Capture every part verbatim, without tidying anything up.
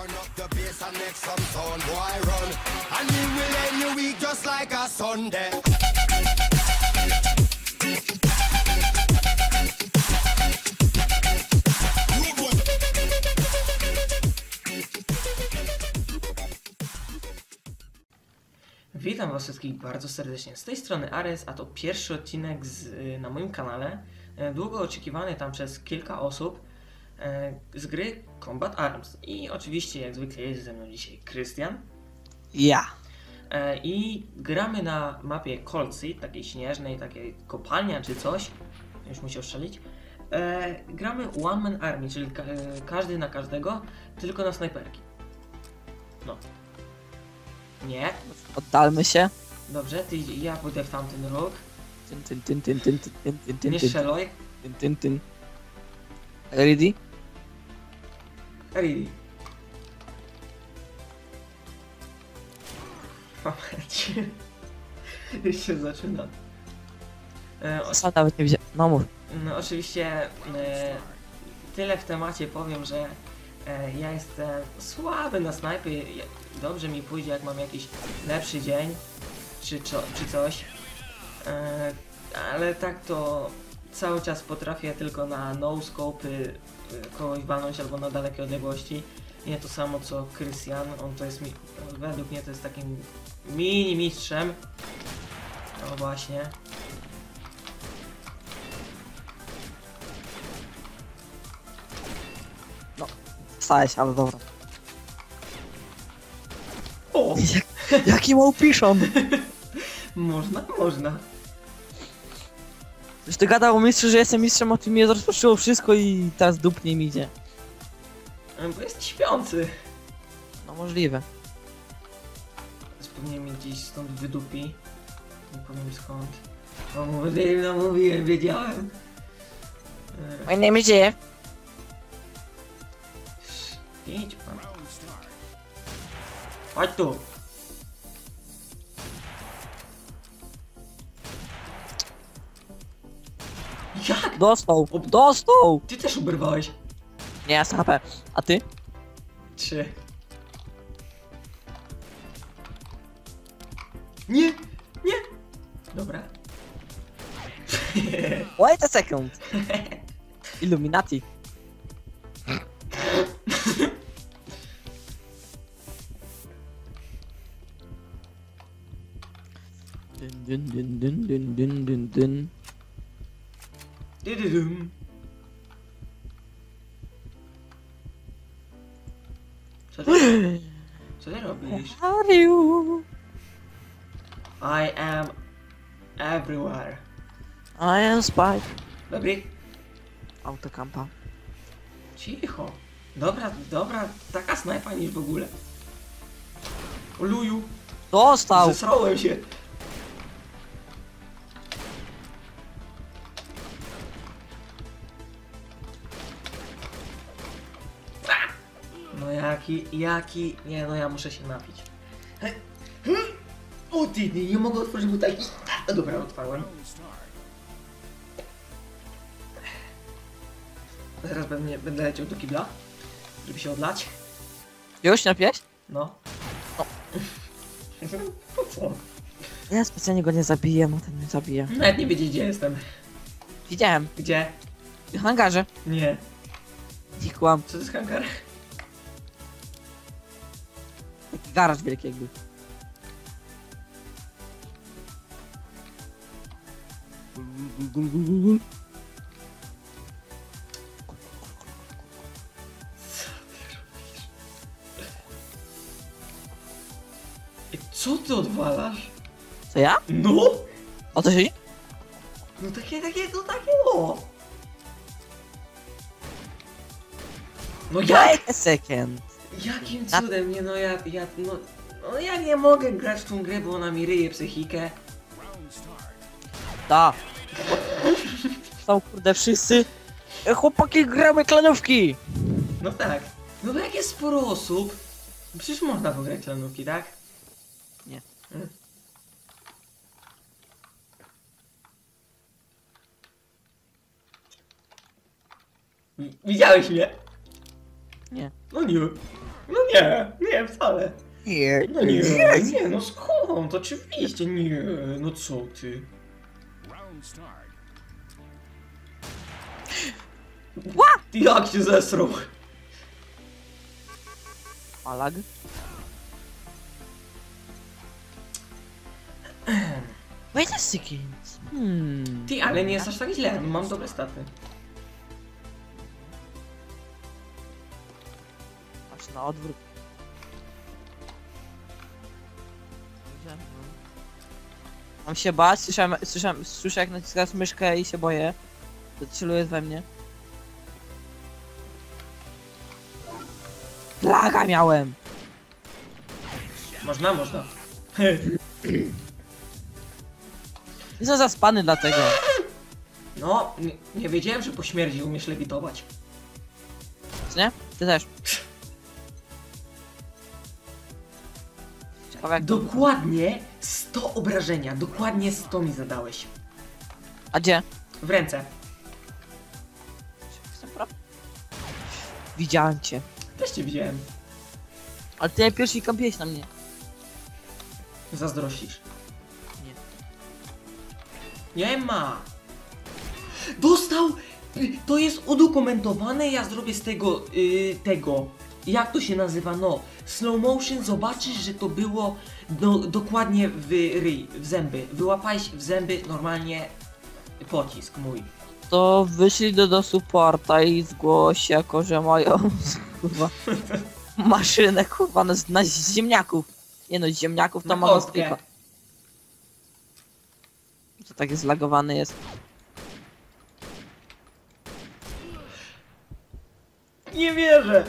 Witam was wszystkich bardzo serdecznie. Z tej strony Ares, a to pierwszy odcinek z, na moim kanale, długo oczekiwany tam przez kilka osób, z gry Combat Arms. I oczywiście jak zwykle jest ze mną dzisiaj Krystian. Ja. I gramy na mapie Cold Sea, takiej śnieżnej, takiej kopalnia czy coś. Już musiał strzelić. Gramy One Man Army, czyli ka każdy na każdego, tylko na snajperki. No. Nie. Oddalmy się. Dobrze, ty, ja pójdę w tamten róg. Tyn, tyn, tyn, tyn, tyn, tyn, tyn, tyn, Nie strzeluj. Tyn, tyn, tyn. Ready? Ready. Momencie. Już się zaczyna. E, o, Sam nawet nie widziałem. No mów. no, oczywiście e, tyle w temacie powiem, że e, ja jestem słaby na snajpy. Ja, dobrze mi pójdzie, jak mam jakiś lepszy dzień, czy, czy, czy coś. E, ale tak to cały czas potrafię tylko na no-scopy kogoś walnąć albo na dalekie odległości. Nie to samo co Krystian, on to jest, mi, według mnie to jest takim mini mistrzem. No właśnie. No. Stałeś, ale dobra. O! Jak, jaki małpiszon! Można, można. Już ty gadał o mistrzu, że jestem mistrzem, a ty mnie rozpoczęło wszystko i teraz dupnie mi idzie. Bo jest śpiący. No możliwe. Pewnie mi gdzieś stąd wydupi. Nie powiem skąd. No mówiłem, no mówiłem, wiedziałem. My name is Jeff. Idź pan. Chodź tu. Jak? Dostał! Dostał! Ty też uberwałeś. Nie, S H P. A ty? Trzy. Nie! Nie! Dobra. Wait a second. Illuminati. Dyn, dyn, dyn, dyn, dyn, dyn, dyn. Dydydum. Co ty, co ty robisz? How are you? I am everywhere. I am spy. Dobry? Autokampa. Cicho. Dobra, dobra, taka snajpa niż w ogóle. Oluju. Dostał! Zesrałem się. No jaki, jaki... Nie no, ja muszę się napić. O ty, nie, nie mogę otworzyć butelki. Dobra, otwarłem. Teraz będę, będę leciał do kibla, żeby się odlać. Już napiłeś? No. O. Po co? Ja specjalnie go nie zabiję, bo ten mnie zabije. Nawet nie wiedzieć, gdzie jestem. Widziałem. Gdzie? W hangarze. Nie. Ich kłam. Co to jest hangar? Taki garaż wielki jakby. Gul, gul, gul, gul, gul. Ej, co ty odwalasz? Co ja? No! O co chodzi? No takie, takie, no takie, no! No jak? Wait a second. Jakim cudem, nie no ja, ja, no... No ja nie mogę grać w tą grę, bo ona mi ryje psychikę. Da. Są kurde wszyscy. E, chłopaki, gramy klanówki. No tak. No bo jak jest sporo osób, przecież można pograć klanówki, tak? Nie. Hmm. Widziałeś mnie? Nie. No nie. No nie, nie, wcale. Nie, No nie, nie, no skąd? Oczywiście nie, no co ty? Jak się zesrał? Alag? Wait a second. Hmm. Ty, ale nie jest aż tak źle, mam dobre staty. Aż na odwrót. Mam się bać, słyszałem, słyszałem, słyszę jak naciskasz myszkę i się boję. To celuje we mnie. Laga miałem! Można, można. Jestem zaspany dlatego. No, nie, nie wiedziałem, że po śmierci umiesz lewitować. Co nie? Ty też. Ciekawe jak to... Dokładnie sto obrażenia, dokładnie sto mi zadałeś. A gdzie? W ręce. Jestem praw... Widziałem cię. Też cię widziałem. Ale ty najpierw kampiłeś na mnie. Zazdrościsz. Nie. Nie ma. Dostał! Y, To jest udokumentowane, ja zrobię z tego, y, tego, jak to się nazywa, no, slow motion, zobaczysz, że to było do, dokładnie w ryj, w zęby. Wyłapałeś w zęby normalnie pocisk mój. To wyszli do, do supporta i zgłoś jako, że mają kurwa maszynę kurwa na, na ziemniaków. Nie no, z ziemniaków to Na ma kostkę. tylko. To taki zlagowany jest. Nie wierzę!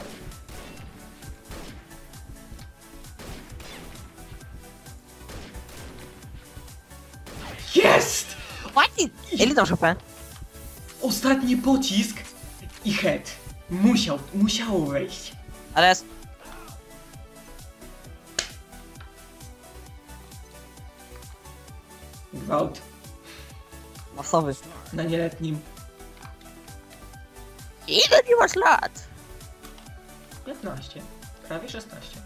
Jest! Ładnie! Ile tam szopę? Ostatni pocisk i head. Musiał, musiało wejść. Ale jest... Gwałt masowy. na nieletnim. Ile nie masz lat? piętnaście. Prawie szesnaście.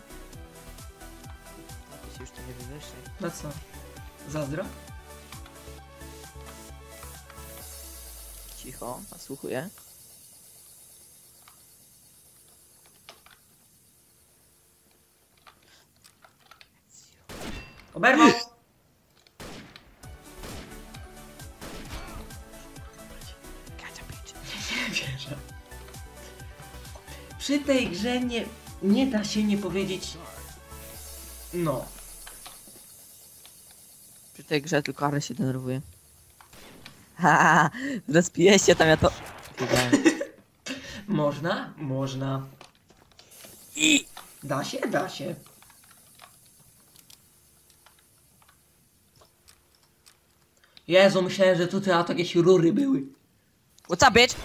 Ty się już tu nie wywyższaj. No co? Zazdro? Cicho, nasłuchuję. Oberwał! Kacia pić. Nie wierzę. Przy tej grze nie, nie da się nie powiedzieć... No. Przy tej grze tylko Ary się denerwuje. Haha, rozpiję się tam ja to... Wiedziałem. Można? Można. I... Da się? Da się. Jezu, myślałem, że tutaj a to jakieś rury były. What's up, bitch?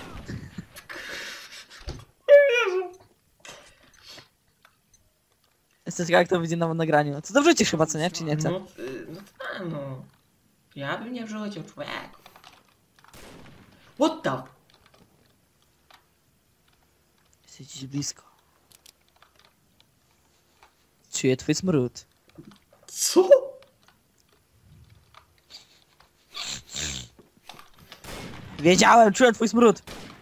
Jestem ciekaw jak to wyjdzie na nagraniu. Co to wrzucisz chyba, co nie? Czy nie? Co? No, y, no tak, no. Ja bym nie wrzucił, człowiek. What the? Jesteś dziś blisko. Czuję twój smród. Co? Wiedziałem, czułem twój smród.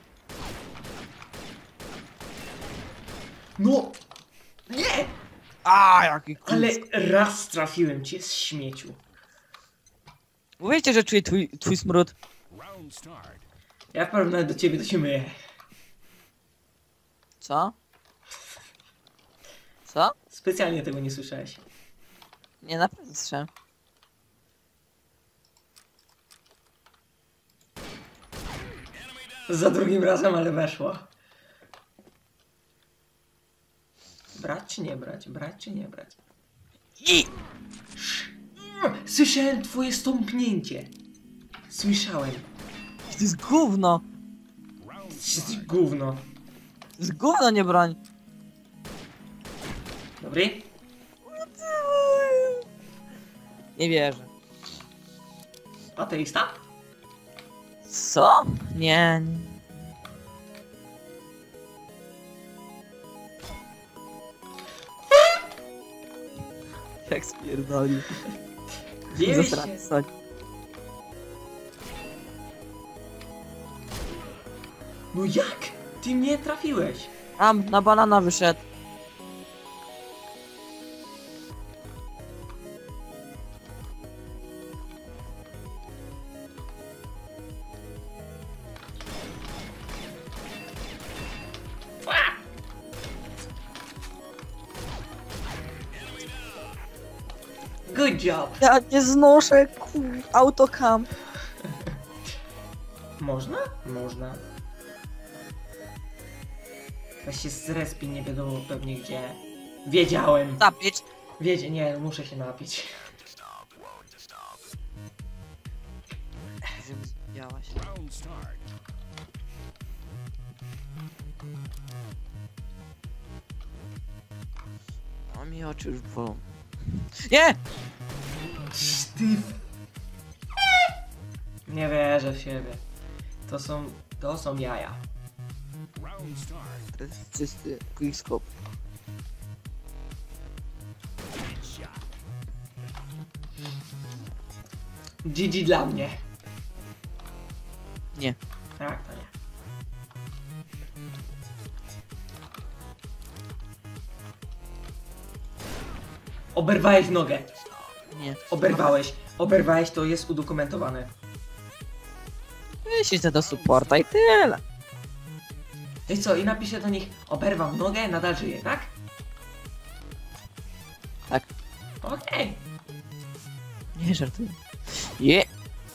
No! Nie! A, jaki Ale kusk. raz trafiłem cię z śmieciu. Mówicie, że czuję twój, twój smród. Ja w porównaniu do ciebie to się myję. Co? Co? Specjalnie tego nie słyszałeś. Nie, naprawdę słyszałem. Za drugim razem, ale weszła. Brać czy nie brać? Brać czy nie brać? I... Słyszałem twoje stąpnięcie. Słyszałem. To jest gówno. Gówno. To jest gówno, nie broń. Dobry? Nie wierzę. Ateista? Co? Nie. nie. Jak spierdolił. Dziewięć się. Zasrać. No jak? Ty mnie trafiłeś. Tam, na banana wyszedł. Good job. Ja nie znoszę, kur... Autocamp. Można? Można. Weź się zrespi, nie wiadomo pewnie gdzie. Wiedziałem. Zapić. Wiedzie, nie, muszę się napić. Żeby zbiała się. A mi oczy już bolą. Nie! Ty... Nie wierzę w siebie. To są... to są jaja. To jest czysty quickscope. G G dla mnie. Nie. Tak, to nie. Oberwałeś nogę. Nie. Oberwałeś. Oberwałeś, to jest udokumentowane. Wyślijcie do supporta i tyle. I co? I napiszę do nich, oberwał nogę, nadal żyje, tak? Tak. Okej. Nie żartuję. Je.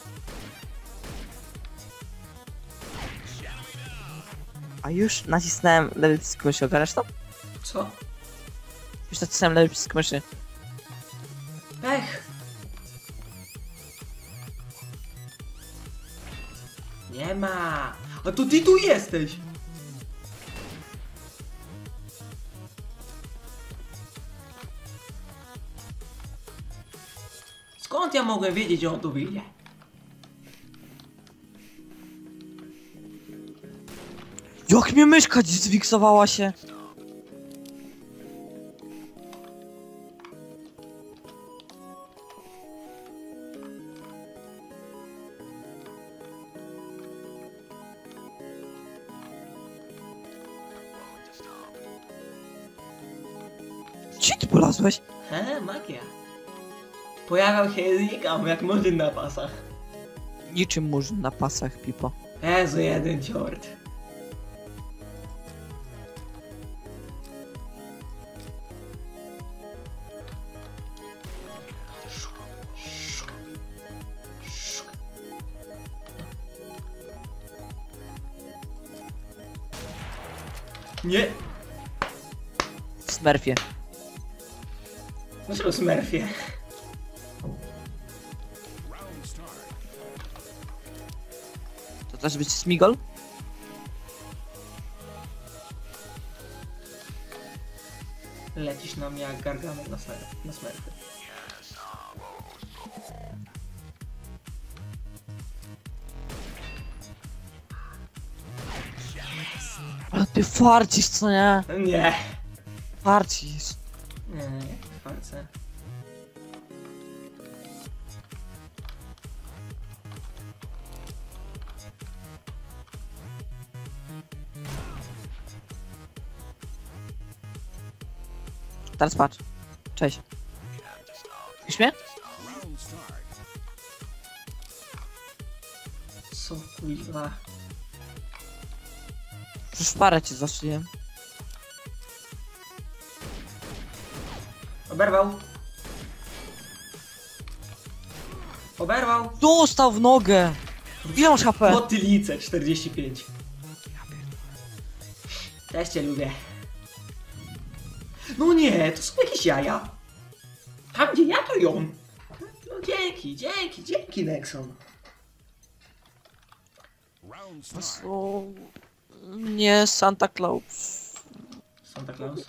A już nacisnąłem lewy przycisk myszy, ogarniasz to? Co? Już nacisnąłem lewy przycisk myszy. Pech. Nie ma. A to ty tu jesteś. Skąd ja mogłem wiedzieć, że on tu wyjdzie? Jak mnie myszka dziś zwiksowała się? Gdzie ty polazłeś? He, magia. Pojawiał się znikam jak murzyn na pasach. Niczym murzyn na pasach, Pipo. Jezu, jeden ciort. Nie. Smurfie. Dlaczego Smurfie? To też być Smigol? Lecisz na mnie jak gargamek na, smer na Smurfy. Ale ty farcisz, co nie? Nie. Farcisz. Nie, jak farce. Teraz patrz. Cześć. Widzisz mnie? Co kuźwa? Przecież parę cię zaszyję. Oberwał. Oberwał. Dostał w nogę! Ile masz H P? Motylice czterdzieści pięć. Też cię lubię. No nie, to są jakieś jaja. Tam gdzie ja to ją. No dzięki, dzięki, dzięki Nexon. To są... Nie, Santa Claus. Santa Claus.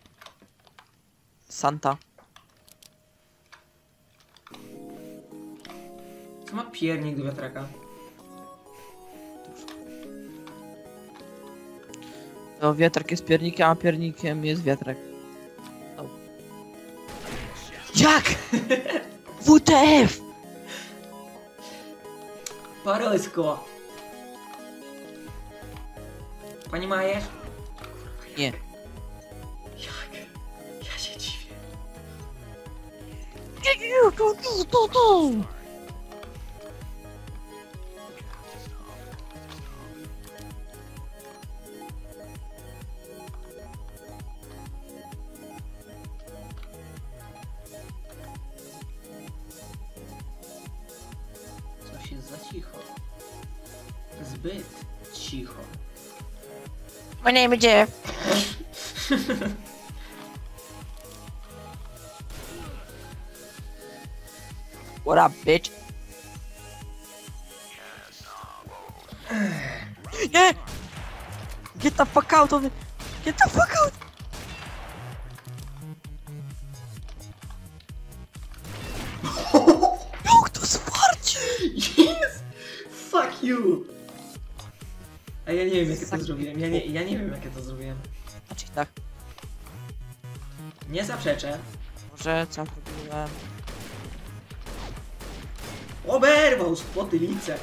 Santa. Co ma piernik do wiatraka? To wiatrak jest piernikiem, a piernikiem jest wiatrak. No. Jak? W T F! По-русски. Понимаешь? Nie. Jak? Ja się dziwię. Coś jest za cicho. Zbyt cicho. My name is Jeff. What up, bitch? Nie! Get the fuck out of it! Get the fuck out! Jak to zwarcie? Yes! Fuck you! A ja nie wiem jakie to Fuck zrobiłem, ja nie, ja nie wiem jakie to zrobiłem. Znaczy tak, Nie zaprzeczę. może co zrobiłem? Oberwał z potylicę.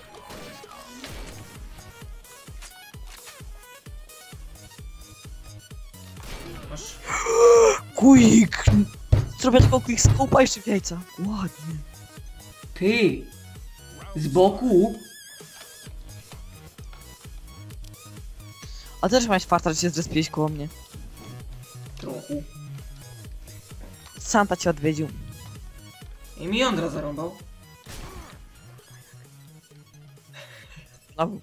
Masz... Quick! Zrobię tylko quick scope'a jeszcze w jajca. Ładnie. Ty! Z boku? A też miałeś farta, że się zrespiłeś koło mnie. Trochu. Santa cię odwiedził. I mi jądra zarąbał. Znowu.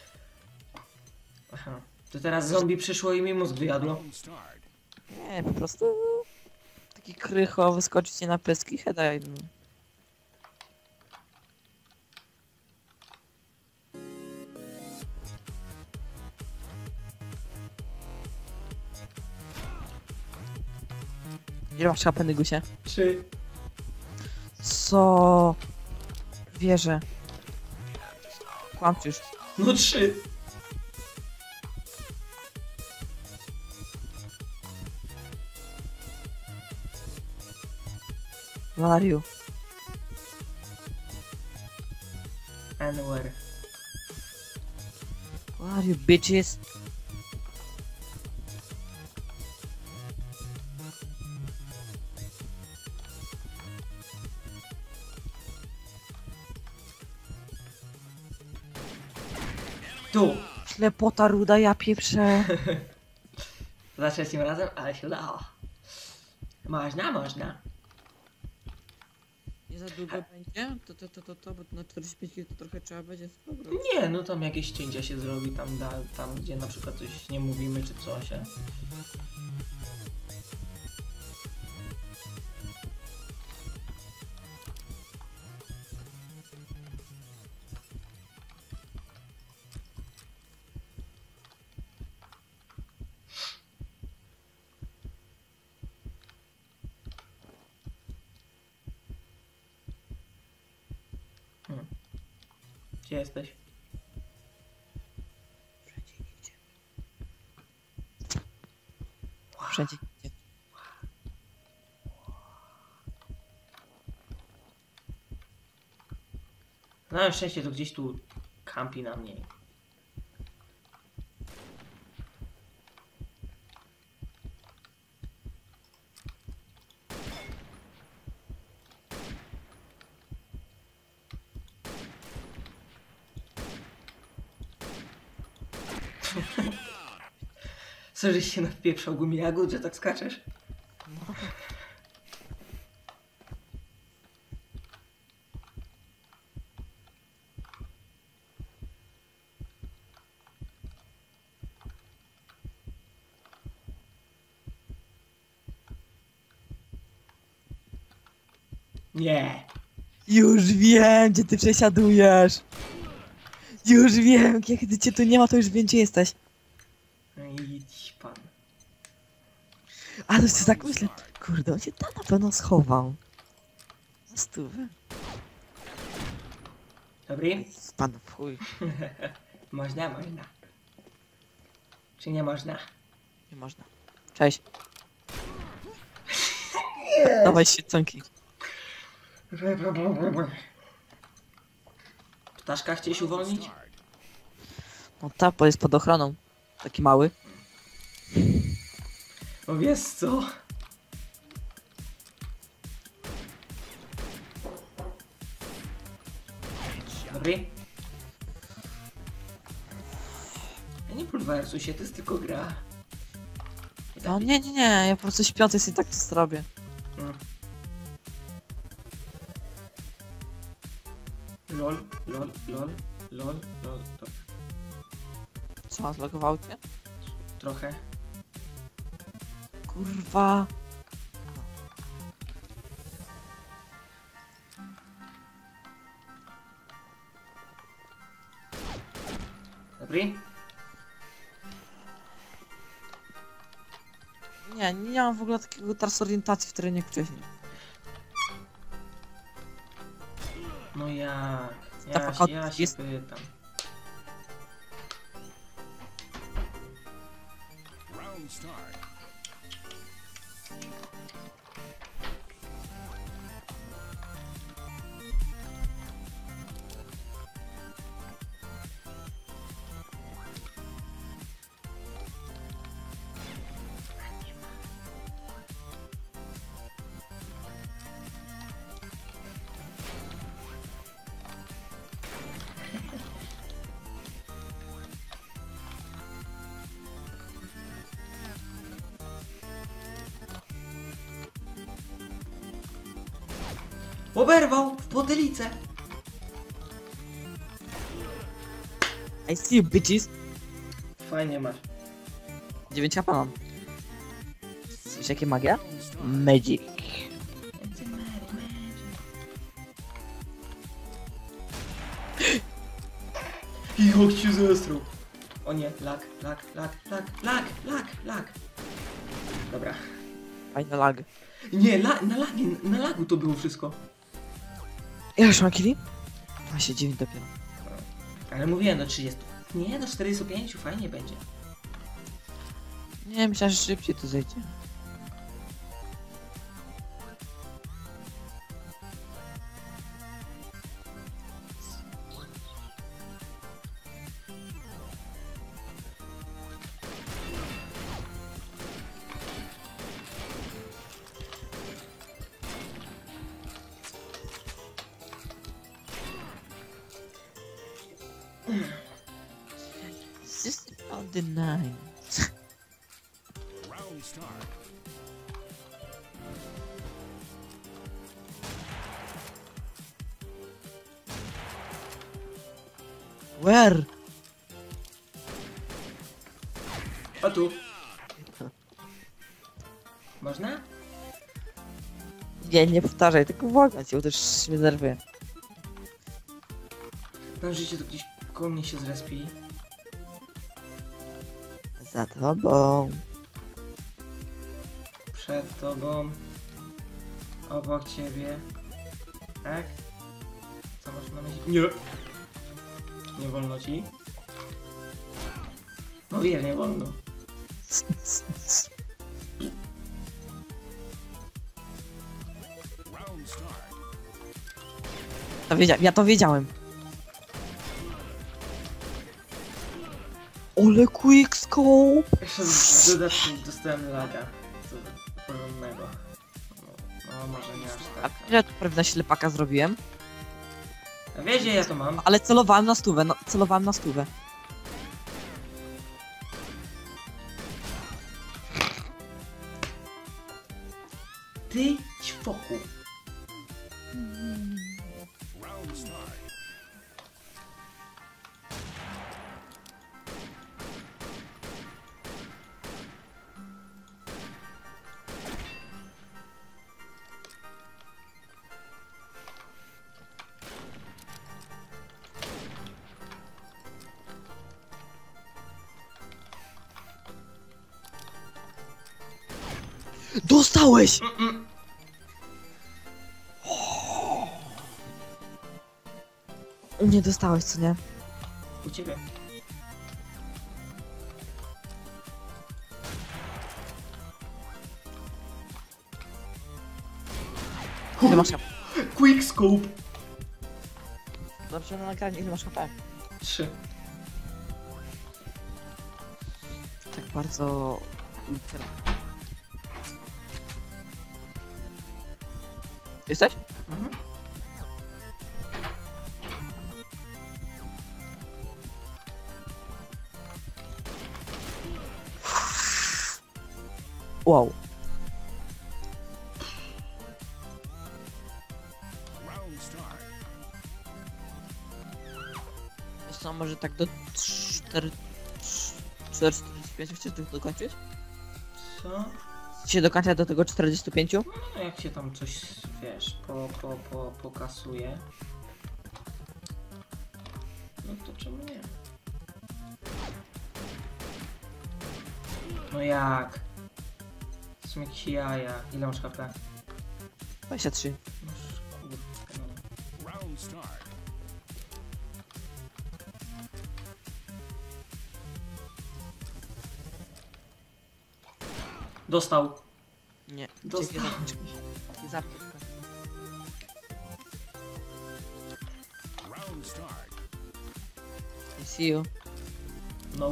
Aha. To teraz zombie przyszło i mi mózg wyjadło. Nie, po prostu... Taki krycho, wyskoczyć ci na pyski, heada jedną. Ile masz HP, Nygusie? Trzy. Co? Wierzę. Kłamczysz. No trzy. Wariu. Anywhere. Wariu, bitches. Tu. Ślepota ruda, ja pieprzę. Za trzecim razem, ale się udało. Można, można. Nie za długo będzie? To, to, to, to, to, bo na czterdzieści pięć kili to trochę trzeba będzie sporo. Nie, no tam jakieś cięcia się zrobi, tam, da, tam gdzie na przykład coś nie mówimy czy coś. e. Hmm. Gdzie jesteś? Wszędzie nigdzie. Wszędzie nigdzie. Na szczęście to gdzieś tu kampi na mnie. Co, żeś się napieprzał gumijagu, że tak skaczesz? Nie. Już wiem, gdzie ty przesiadujesz. Już wiem, kiedy cię tu nie ma, to już wiem, gdzie jesteś. No idź pan. Ale sobie tak myślę, kurde, on się tam na pewno schował. Na stówę. Dobry? Spadł w chuj. Można, można. Czy nie można? Nie można. Cześć. Nie! Dawaj świeconki. Ptaszka chciałeś uwolnić? No tak, bo jest pod ochroną. Taki mały. No wiesz co? Dobry? Ja nie bulwersuj się, to jest tylko gra. I tak- No nie, nie, nie, ja po prostu śpiący sobie tak to zrobię. Mm. Lol, lol, lol, lol, lol, to Co, zlogował cię? trochę. Kurwa. Dobry? Nie, nie mam w ogóle takiego teraz orientacji w terenie jak wcześniej. No jak? Ja, Taka się- ja się jest- pytam. Round start. Oberwał w potylicę! I see you bitches. Fajnie masz. dziewięć H P mam. Wiesz jakie magia? Magic. I jak się zestrał. O nie, lag, lag, lag, lag, lag, lag, lag. Dobra. Fajny lag. Nie, la, na lagie, na lagu to było wszystko. Ile już mam killi? dwadzieścia dziewięć dopiero. Ale mówiłem do trzydziestu. Nie, do czterdziestu pięciu fajnie będzie. Nie, myślałem, że szybciej to zejdzie. System of the nine. Round start. Where? O tu. Można? Nie, nie powtarzaj, tylko uwaga cię, bo też mnie nerwuje. Mam życie, to gdzieś koło mnie się zrespi. Za tobą. Przed tobą. Obok ciebie. Tak? Co masz na myśli? Nie. Nie wolno ci? No wiem, nie wolno. Round start. To wiedzia ja to wiedziałem. Ole quick scope! Jeszcze z dodatku dostałem laga. Co porządnego. No, no może nie aż A tak. ja tu prawie na ślepaka zrobiłem. A wiesz, gdzie ja to mam? Ale celowałem na stówę, no, celowałem na stówę. Ty ćwoku. Round start. Dostałeś! Mm-mm. U mnie dostałeś, co nie? U ciebie. Ile masz H P? Quickscope! Dobrze, na nagraniu ile masz H P? Trzy. Tak bardzo... ultra. Jesteś? Mhm. Wow. Round start. Wiesz co, może tak do cztery... cztery czterdzieści pięć chcesz tu dokończyć? Co? Się dokończać do tego czterdziestu pięciu? No jak się tam coś, wiesz, po, po, po, pokasuje. No to czemu nie? No jak? To są jakieś jaja. Ile masz H P? dwadzieścia trzy. No kurde, no. Round start. Dostał. Nie. Dostał. Nie zapisz. Round start. I see you. No.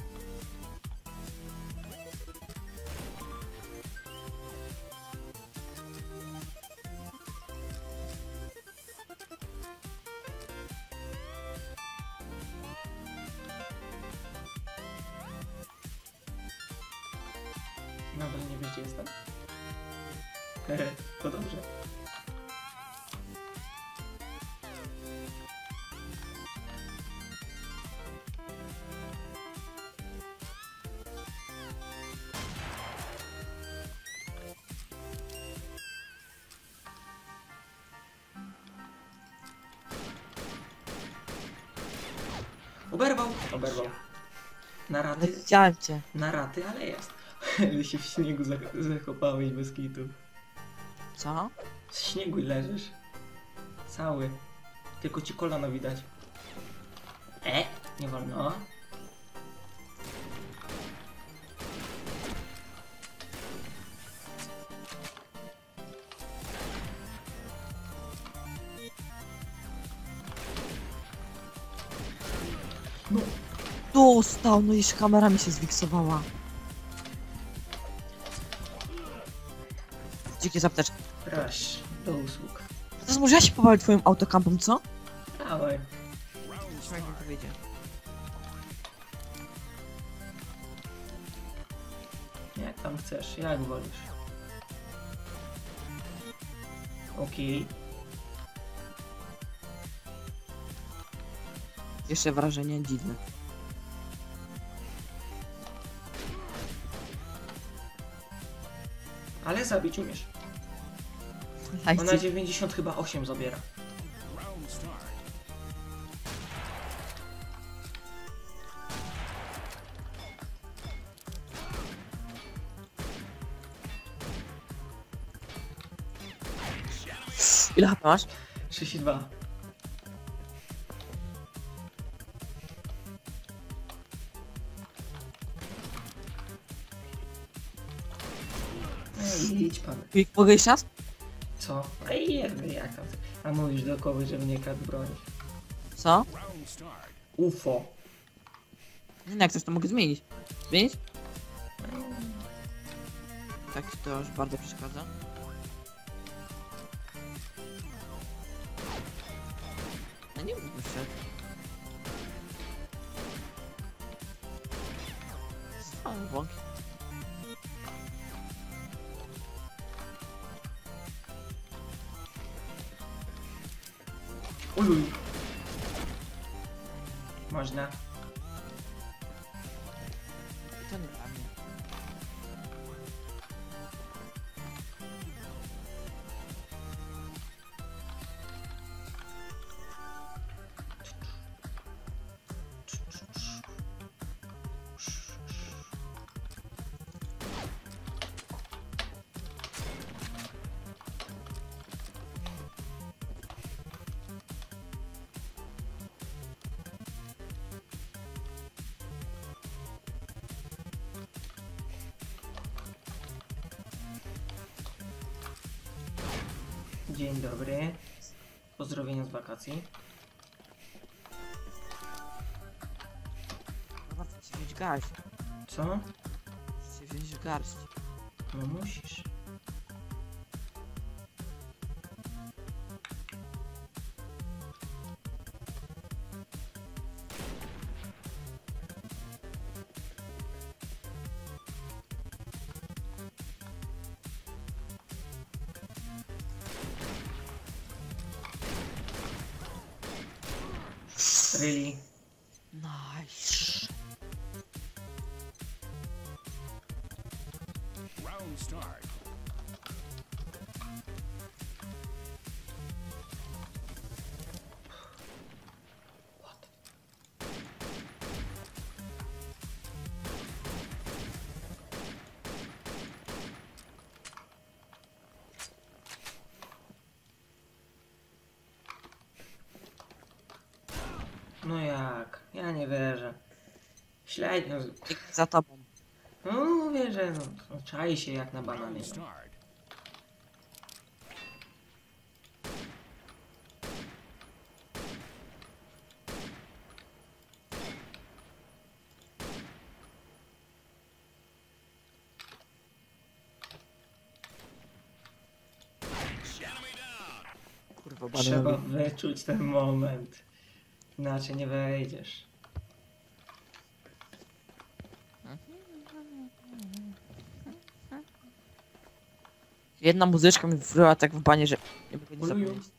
Nadal nie wiesz, gdzie jestem? Hehe, to dobrze. Oberwał! Oberwał. Na Ale raty, widziałem cię. na raty, ale jest. Ale się w śniegu zak- zakopałeś bez kitu. Co? W śniegu leżysz. Cały. Tylko ci kolano widać. E, nie wolno. No, Dostał, no jeszcze kamera mi się zwiksowała. Dzikie zapteczki. rush do usług. Teraz może ja się pobawię twoim autokampem, co? Dawaj. Round Co mi start. powiedzie? Jak tam chcesz, jak wolisz. Okej. Jeszcze wrażenie dziwne. Ale zabić umiesz. Lajci. Ona dziewięćdziesiąt chyba osiem zabiera. Round start. Ile H P masz? trzydzieści dwa. No i idź pan. Quick, mogę jeszcze raz? Co? A i jakby jak tam. A mówisz do kogoś, że mnie kat broni. Co? Round start. U F O. Nie, jak coś to mogę zmienić. Zmienić? Tak, to już bardzo przeszkadza. No nie mógłby się. Stały błąki. Uluj. Można. To nie dla mnie. Dzień dobry. Pozdrowienia z wakacji. No chcę ci wziąć garść. Co? Chcę wziąć garść. No musisz. Really? Nice. Round start. What? No jak? Ja nie wierzę. Ślednio. z- Biegnę za tobą. No wierzę, no. no czai się jak na bananie. Round No. start. Enemy down. Kurwa, Trzeba bananowi. wyczuć ten moment. Inaczej nie wejdziesz. Jedna muzyczka mi wryła tak w banie, że nie mogę nie Uluju. zapomnieć.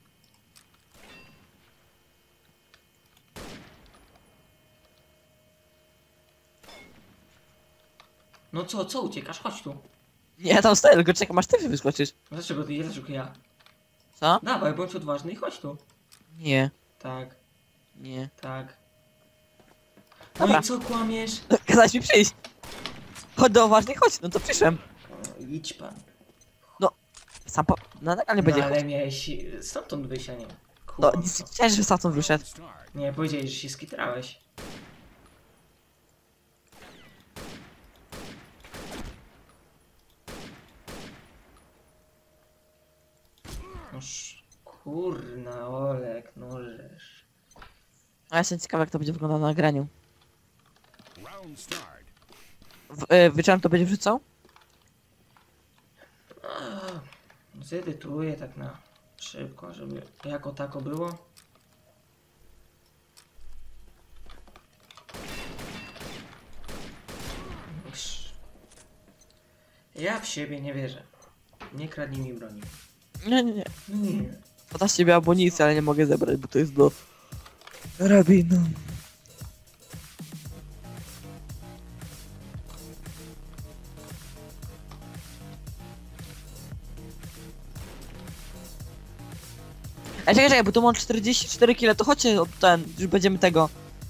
No co, co uciekasz? Chodź tu. Nie, tam stoję, tylko czekam aż ty wyskoczysz. Dlaczego ty, dlaczego ja? Co? Dawaj, bądź odważny i chodź tu. Nie, Tak, nie. tak. No Dobra. i co kłamiesz? Kazałeś mi przyjść. Chodź do uważnej, chodź, no to przyszłem. O, idź pan. Sam po... No tak, ale nie No będzie ale chodź. miałeś stamtąd wyjść, a nie. No, Kłamco. nic nie chciałeś, że stamtąd wyszedł. Round start. Nie, powiedziałeś, że się skitrałeś. Noż, kurna, Olek, nożesz. No ja jestem ciekawy, jak to będzie wyglądało na nagraniu. Round start. W, y, wieczorem to będzie wrzucał? A, zedytuję tak na szybko, żeby jako tako było. Sz- Ja w siebie nie wierzę. Nie kradnij mi broni. Nie, nie, nie. Nie. Poda z ciebie amunicję, ale nie mogę zebrać, bo to jest do karabinu. Ej, czekaj, czekaj, bo tu mam czterdzieści cztery kile, to chodźcie od ten, już będziemy tego.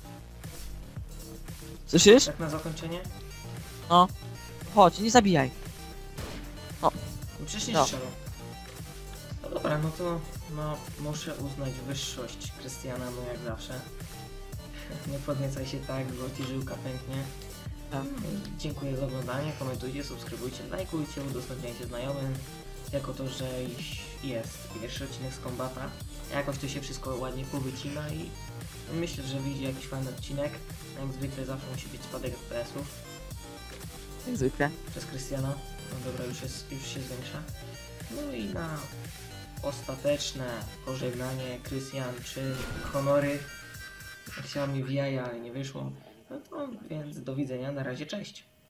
Słyszysz? Tak na zakończenie? No. Chodź, nie zabijaj. No przecież nie No. strzelał. No dobra, no to no, muszę uznać wyższość Krystiana, no jak zawsze. Nie podniecaj się tak, bo ci żyłka pęknie. Tak. Dziękuję za oglądanie, komentujcie, subskrybujcie, lajkujcie, udostępniajcie znajomym. Jako to, że jest pierwszy odcinek z Kombata, jakoś to się wszystko ładnie powycina i myślę, że wyjdzie jakiś fajny odcinek. Jak zwykle zawsze musi być spadek F P S-ów Jak zwykle. przez Krystiana. No dobra, już, jest, już się zwiększa. No i na ostateczne pożegnanie Krystian czy honory. Chciał mi w jaja, ale nie wyszło. No to więc do widzenia, na razie, cześć.